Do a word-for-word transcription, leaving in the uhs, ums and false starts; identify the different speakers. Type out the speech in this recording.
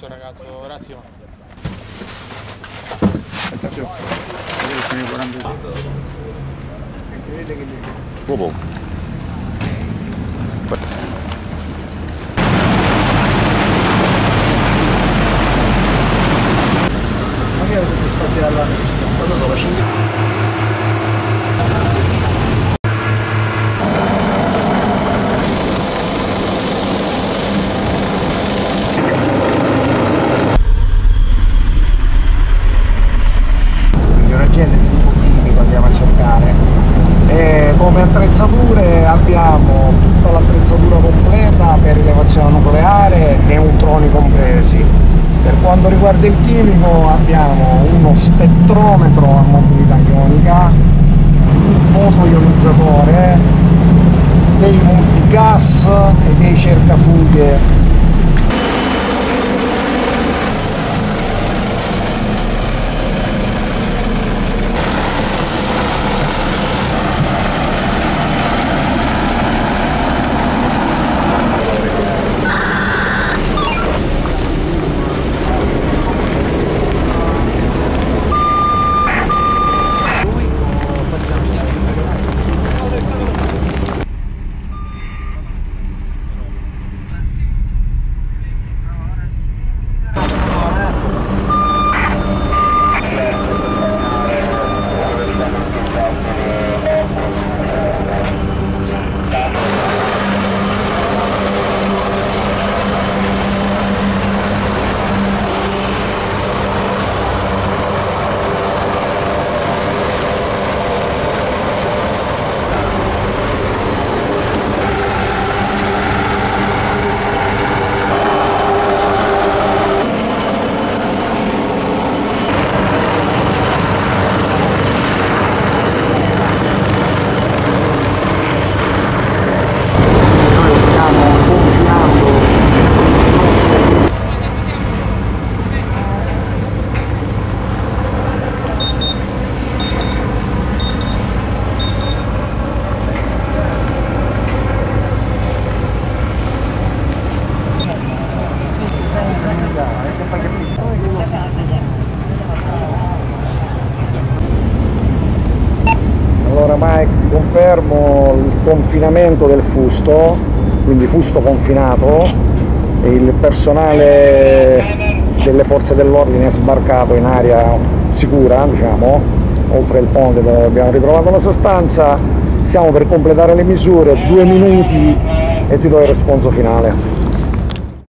Speaker 1: questo ragazzo, Razio.
Speaker 2: Bobo.
Speaker 3: Ma che avete scoppiato alla vista? Non lo so, lasciami. Come attrezzature abbiamo tutta l'attrezzatura completa per rilevazione nucleare, neutroni compresi. Per quanto riguarda il chimico abbiamo uno spettrometro a mobilità ionica, un fotoionizzatore, dei multigas e dei cercafughe. Allora Mike, confermo il confinamento del fusto, quindi fusto confinato, e il personale delle forze dell'ordine è sbarcato in area sicura, diciamo, oltre il ponte dove abbiamo ritrovato la sostanza. Stiamo per completare le misure, due minuti e ti do il responso finale.